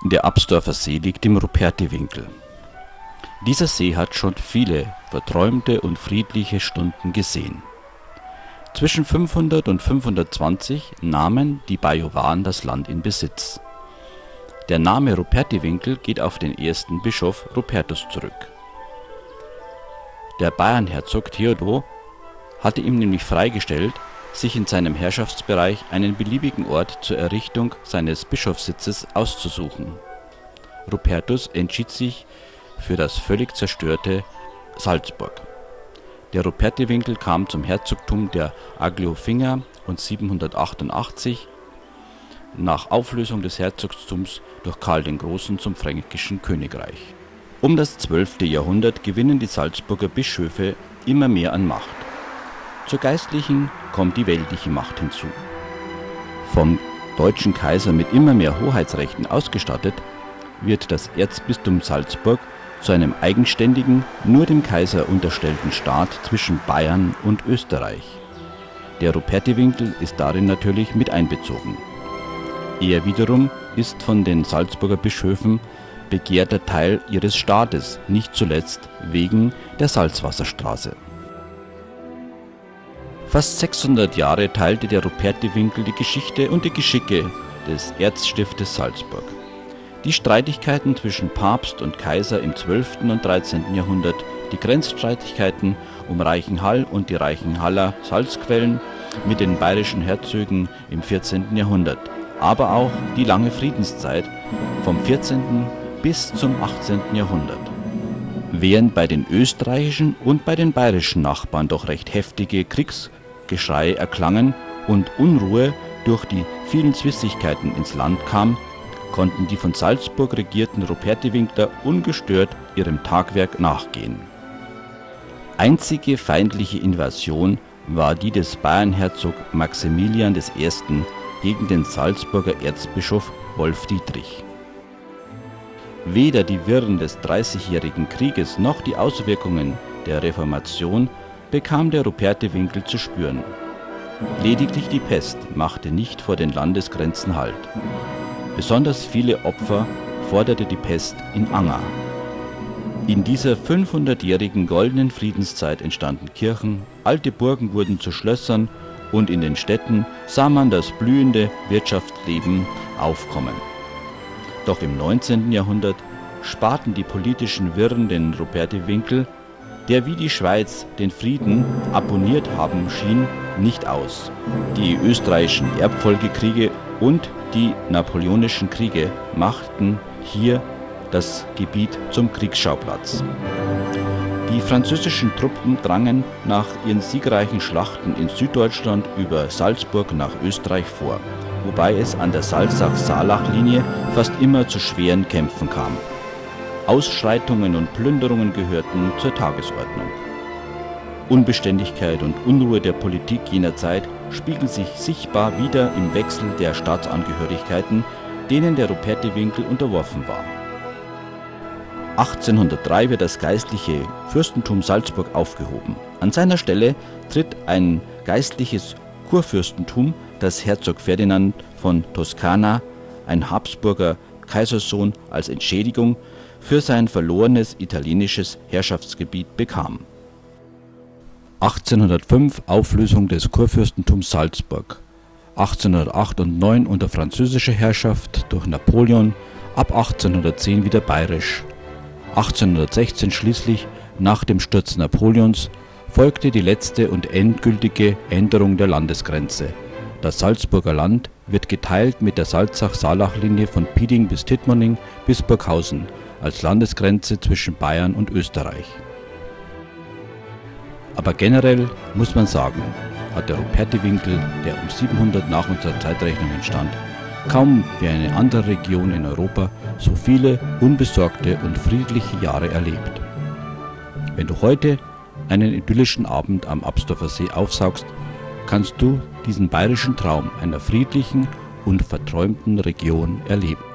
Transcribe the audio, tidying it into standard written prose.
Der Absdorfer See liegt im Rupertiwinkel. Dieser See hat schon viele verträumte und friedliche Stunden gesehen. Zwischen 500 und 520 nahmen die Bajuwaren das Land in Besitz. Der Name Rupertiwinkel geht auf den ersten Bischof Rupertus zurück. Der Bayernherzog Theodor hatte ihm nämlich freigestellt, sich in seinem Herrschaftsbereich einen beliebigen Ort zur Errichtung seines Bischofssitzes auszusuchen. Rupertus entschied sich für das völlig zerstörte Salzburg. Der Rupertiwinkel kam zum Herzogtum der Aglofinger und 788 nach Auflösung des Herzogtums durch Karl den Großen zum fränkischen Königreich. Um das 12. Jahrhundert gewinnen die Salzburger Bischöfe immer mehr an Macht. Zur geistlichen kommt die weltliche Macht hinzu. Vom deutschen Kaiser mit immer mehr Hoheitsrechten ausgestattet, wird das Erzbistum Salzburg zu einem eigenständigen, nur dem Kaiser unterstellten Staat zwischen Bayern und Österreich. Der Rupertiwinkel ist darin natürlich mit einbezogen. Er wiederum ist von den Salzburger Bischöfen begehrter Teil ihres Staates, nicht zuletzt wegen der Salzwasserstraße. Fast 600 Jahre teilte der Rupertiwinkel die Geschichte und die Geschicke des Erzstiftes Salzburg. Die Streitigkeiten zwischen Papst und Kaiser im 12. und 13. Jahrhundert, die Grenzstreitigkeiten um Reichenhall und die Reichenhaller Salzquellen mit den bayerischen Herzögen im 14. Jahrhundert, aber auch die lange Friedenszeit vom 14. bis zum 18. Jahrhundert. Während bei den österreichischen und bei den bayerischen Nachbarn doch recht heftige Kriegsgeschrei erklangen und Unruhe durch die vielen Zwistigkeiten ins Land kam, konnten die von Salzburg regierten Rupertiwinkler ungestört ihrem Tagwerk nachgehen. Einzige feindliche Invasion war die des Bayernherzog Maximilian I. gegen den Salzburger Erzbischof Wolf Dietrich. Weder die Wirren des Dreißigjährigen Krieges noch die Auswirkungen der Reformation bekam der Rupertiwinkel zu spüren. Lediglich die Pest machte nicht vor den Landesgrenzen Halt. Besonders viele Opfer forderte die Pest in Anger. In dieser 500-jährigen goldenen Friedenszeit entstanden Kirchen, alte Burgen wurden zu Schlössern und in den Städten sah man das blühende Wirtschaftsleben aufkommen. Doch im 19. Jahrhundert sparten die politischen Wirren den Rupertiwinkel, der wie die Schweiz den Frieden abonniert haben schien, nicht aus. Die österreichischen Erbfolgekriege und die napoleonischen Kriege machten hier das Gebiet zum Kriegsschauplatz. Die französischen Truppen drangen nach ihren siegreichen Schlachten in Süddeutschland über Salzburg nach Österreich vor, wobei es an der Salzach-Saalach-Linie fast immer zu schweren Kämpfen kam. Ausschreitungen und Plünderungen gehörten zur Tagesordnung. Unbeständigkeit und Unruhe der Politik jener Zeit spiegeln sich sichtbar wider im Wechsel der Staatsangehörigkeiten, denen der Rupertiwinkel unterworfen war. 1803 wird das geistliche Fürstentum Salzburg aufgehoben. An seiner Stelle tritt ein geistliches Kurfürstentum, das Herzog Ferdinand von Toskana, ein Habsburger Kaisersohn, als Entschädigung für sein verlorenes italienisches Herrschaftsgebiet bekam. 1805 Auflösung des Kurfürstentums Salzburg, 1808 und 1809 unter französischer Herrschaft durch Napoleon, ab 1810 wieder bayerisch. 1816 schließlich, nach dem Sturz Napoleons, folgte die letzte und endgültige Änderung der Landesgrenze. Das Salzburger Land wird geteilt mit der Salzach-Saalach-Linie von Piding bis Tittmoning bis Burghausen als Landesgrenze zwischen Bayern und Österreich. Aber generell muss man sagen, hat der Rupertiwinkel, der um 700 nach unserer Zeitrechnung entstand, kaum wie eine andere Region in Europa so viele unbesorgte und friedliche Jahre erlebt. Wenn du heute einen idyllischen Abend am Absdorfer See aufsaugst, kannst du diesen bayerischen Traum einer friedlichen und verträumten Region erleben.